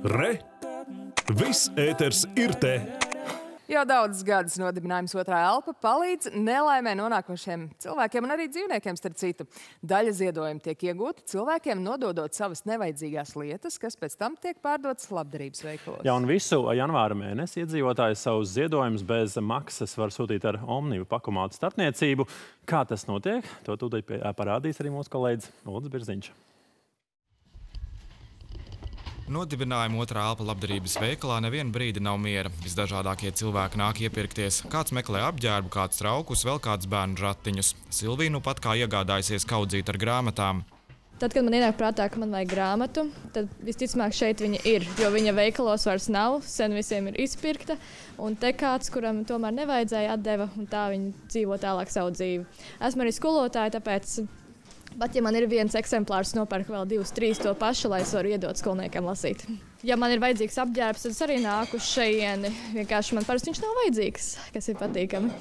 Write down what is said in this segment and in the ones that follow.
Re! Viss ēters ir te! Jau daudzus gadus nodibinājums Otrā elpa palīdz nelaimē nonākošiem cilvēkiem un arī dzīvniekiem, starp citu. Daļa ziedojumu tiek iegūta cilvēkiem, nododot savas nevajadzīgās lietas, kas pēc tam tiek pārdotas labdarības veikalos. Jā, un visu janvāra mēnesi iedzīvotāji savus ziedojumus bez maksas var sūtīt ar Omnivu pakomātu starpniecību. Kā tas notiek? To tūdaļ parādīs arī mūsu kolēģis Ulds Birziņš. Nodibinājuma Otrā elpa labdarības veikalā nevienu brīdi nav miera. Visdažādākie cilvēki nāk iepirkties. Kāds meklē apģērbu, kāds traukus, vēl kāds bērnu ratiņus. Silvija nu pat kā iegādājusies kaudzīt ar grāmatām. Tad, kad man ienāk prātā, ka man vajag grāmatu, tad visticamāk šeit viņa ir, jo viņa veikalos vairs nav, sen visiem ir izpirkta, un te kāds, kuram tomēr nevajadzēja, atdeva, un tā viņa dzīvo tālāk savu dzīvi. Esmu arī skolotāja, tāpēc pat ja man ir viens eksemplārs, nopērku vēl 2, 3 to pašu, lai es varu iedot skolniekiem lasīt. Ja man ir vajadzīgs apģērbs, tad es arī nāku uz šejieni. Vienkārši man parasti viņš nav vajadzīgs, kas ir patīkami.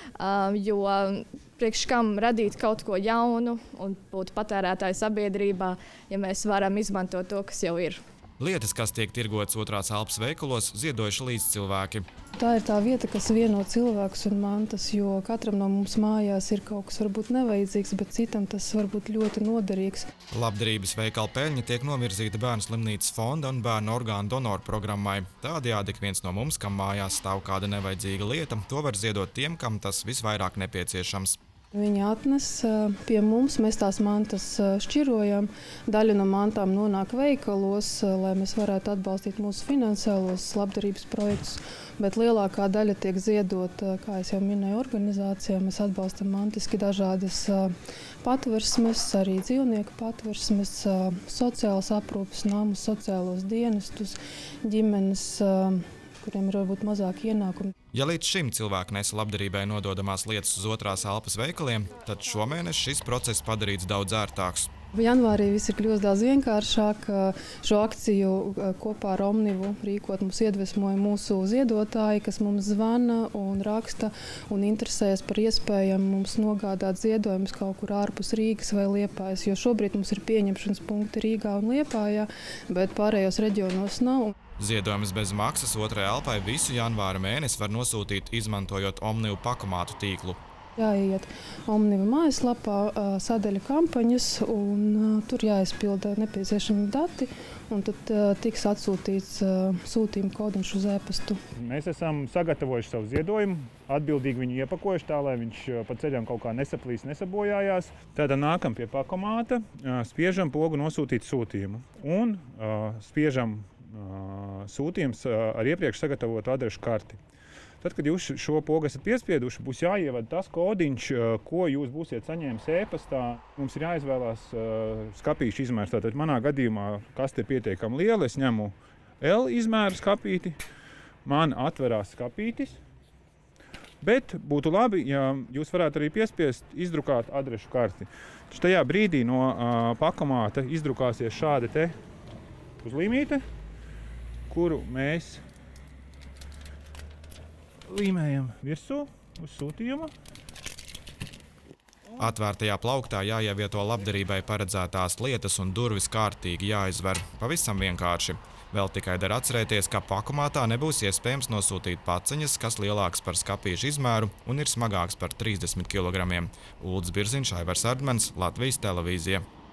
Jo priekš kam radīt kaut ko jaunu un būt patērētāju sabiedrībā, ja mēs varam izmantot to, kas jau ir. Lietas, kas tiek tirgotas Otrās elpas veikalos, ziedojuši līdzcilvēki. Tā ir tā vieta, kas vieno cilvēkus un mantas, jo katram no mums mājās ir kaut kas varbūt nevajadzīgs, bet citam tas var būt ļoti noderīgs. Labdarības veikala peļņa tiek novirzīta Bērnu slimnīcas fonda un bērnu orgānu donoru programmai. Tādējādi ik viens no mums, kam mājās stāv kāda nevajadzīga lieta, to var ziedot tiem, kam tas visvairāk nepieciešams. Viņi atnes pie mums, mēs tās mantas šķirojam. Daļa no mantām nonāk veikalos, lai mēs varētu atbalstīt mūsu finansiālos labdarības projektus, bet lielākā daļa tiek ziedot, kā es jau minēju, organizācijām. Mēs atbalstam mantiski dažādas patversmes, arī dzīvnieku patversmes, sociālas aprūpes namus, sociālos dienestus, ģimenes, kuriem ir varbūt mazāk ienākumi. Ja līdz šim cilvēki nesa labdarībai nododamās lietas uz Otrās elpas veikaliem, tad šomēnes šis process padarīts daudz ērtāks. Janvārī viss ir kļūst daudz vienkāršāk. Šo akciju kopā ar Omnivu rīkot mums iedvesmoja mūsu ziedotāji, kas mums zvana un raksta un interesējas par iespējām mums nogādāt ziedojumus kaut kur ārpus Rīgas vai Liepājas, jo šobrīd mums ir pieņemšanas punkti Rīgā un Liepājā, bet pārējos reģionos nav. Ziedojumus bez maksas Otrajai elpai visu janvāra mēnesi var nosūtīt, izmantojot Omnivu pakomātu tīklu. Jāiet Omniva mājaslapā, sadaļa kampaņas, un tur jāizpilda nepieciešami dati, un tad tiks atsūtīts sūtījuma kodiņš uz e-pastu. Mēs esam sagatavojuši savu ziedojumu, atbildīgi viņu iepakojuši tā, lai viņš pa ceļam kaut kā nesaplīs, nesabojājās. Tad nākam pie pakomāta, spiežam pogu nosūtīt sūtījumu un spiežam sūtījums ar iepriekš sagatavotu adrešu karti. Tad, kad jūs šo pogu esat piespieduši, būs jāievada tas kodiņš, ko jūs būsiet saņēmis e-pastā. Mums ir jāizvēlās skapīšu izmērs. Tātad manā gadījumā kaste ir pietiekami liela. Es ņemu L izmēru skapīti, man atverās skapītis. Bet būtu labi, ja jūs varētu arī piespiest izdrukāt adrešu karti. Tajā brīdī no pakomāta izdrukāsies šāda te uzlīmīte, kuru mēs līmējam virsū uz sūtījumu. Atvērtajā plauktā jāievieto labdarībai paredzētās lietas un durvis kārtīgi jāizver. Pavisam vienkārši. Vēl tikai der atcerēties, ka pakomātā nebūs iespējams nosūtīt paciņas, kas lielāks par skapīšu izmēru un ir smagāks par 30 kg. Ulds Birziņš, Aivars Ardmans, Latvijas televīzija.